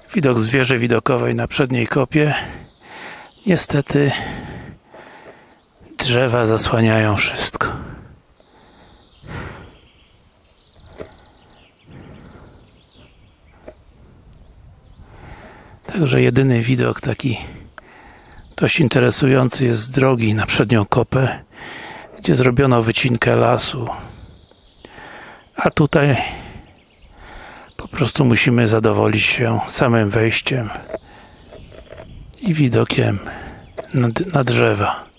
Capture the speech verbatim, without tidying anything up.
Widok z wieży widokowej na przedniej kopie. Niestety drzewa zasłaniają wszystko. Także jedyny widok taki dość interesujący jest z drogi na przednią kopę, gdzie zrobiono wycinkę lasu. A tutaj po prostu musimy zadowolić się samym wejściem i widokiem na, na drzewa.